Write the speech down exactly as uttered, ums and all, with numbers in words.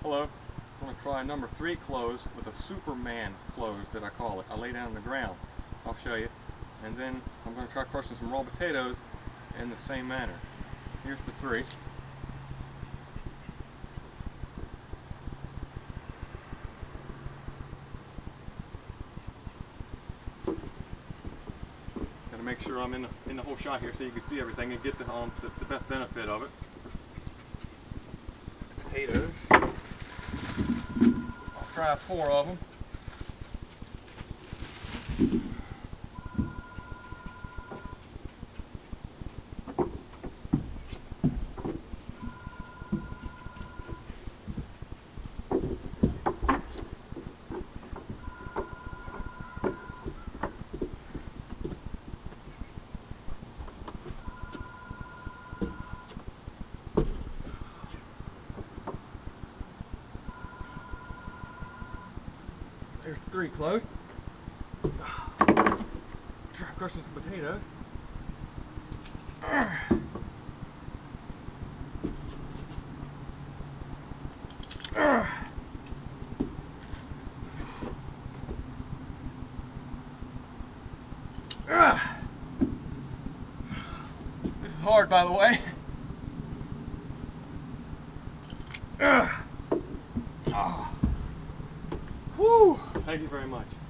Hello, I'm going to try number three close with a Superman close that I call it. I lay down on the ground. I'll show you. And then I'm going to try crushing some raw potatoes in the same manner. Here's the three. Got to make sure I'm in the, in the whole shot here so you can see everything and get the, um, the, the best benefit of it. Potatoes. I'll try four of them. There's three closed. Try crushing some potatoes. This is hard, by the way. Oh. Whew. Thank you very much.